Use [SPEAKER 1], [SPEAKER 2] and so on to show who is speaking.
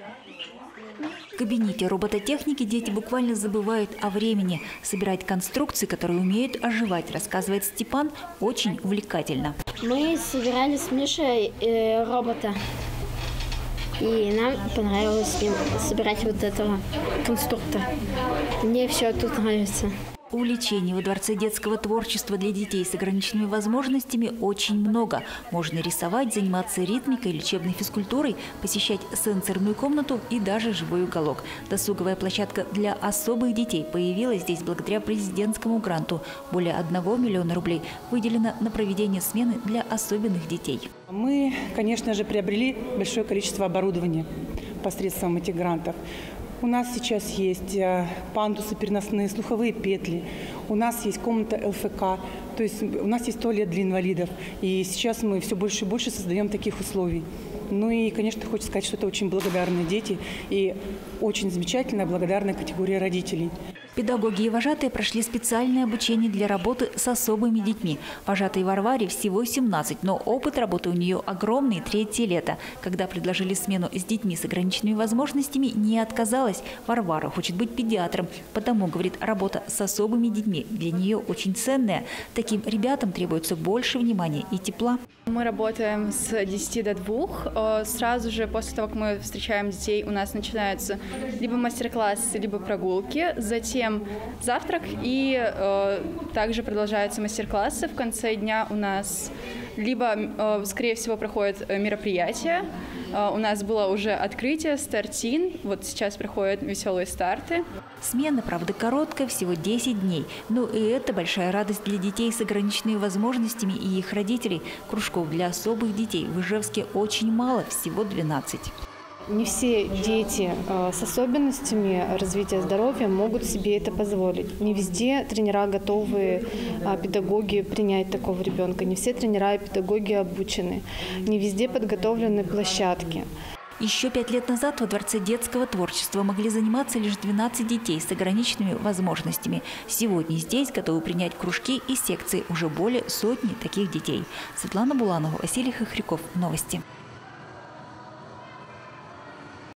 [SPEAKER 1] В кабинете робототехники дети буквально забывают о времени. Собирать конструкции, которые умеют оживать, рассказывает Степан, очень увлекательно.
[SPEAKER 2] Мы собирали с Мишей робота. И нам понравилось собирать вот этого конструктора. Мне все тут нравится.
[SPEAKER 1] Увлечений во Дворце детского творчества для детей с ограниченными возможностями очень много. Можно рисовать, заниматься ритмикой, лечебной физкультурой, посещать сенсорную комнату и даже живой уголок. Досуговая площадка для особых детей появилась здесь благодаря президентскому гранту. Более 1 миллиона рублей выделено на проведение смены для особенных детей.
[SPEAKER 3] Мы, конечно же, приобрели большое количество оборудования посредством этих грантов. У нас сейчас есть пандусы переносные, слуховые петли, у нас есть комната ЛФК, то есть у нас есть туалет для инвалидов. И сейчас мы все больше и больше создаем таких условий. Ну и, конечно, хочется сказать, что это очень благодарные дети и очень замечательная благодарная категория родителей.
[SPEAKER 1] Педагоги и вожатые прошли специальное обучение для работы с особыми детьми. Вожатой Варваре всего 17, но опыт работы у нее огромный, 3-е лето. Когда предложили смену с детьми с ограниченными возможностями, не отказалась. Варвара хочет быть педиатром, потому, говорит, работа с особыми детьми для нее очень ценная. Таким ребятам требуется больше внимания и тепла.
[SPEAKER 4] Мы работаем с 10 до 2. Сразу же после того, как мы встречаем детей, у нас начинаются либо мастер-классы, либо прогулки. Затем завтрак и также продолжаются мастер-классы. В конце дня у нас либо, скорее всего, проходит мероприятие. У нас было уже открытие, стартин. Вот сейчас проходят веселые старты.
[SPEAKER 1] Смена, правда, короткая, всего 10 дней. Но и это большая радость для детей с ограниченными возможностями и их родителей. Кружков для особых детей в Ижевске очень мало, всего 12.
[SPEAKER 5] Не все дети с особенностями развития здоровья могут себе это позволить. Не везде тренера готовы, педагоги принять такого ребенка. Не все тренера и педагоги обучены. Не везде подготовлены площадки.
[SPEAKER 1] Еще 5 лет назад во Дворце детского творчества могли заниматься лишь 12 детей с ограниченными возможностями. Сегодня здесь готовы принять кружки и секции уже более 100 таких детей. Светлана Буланова, Василий Хохряков. Новости.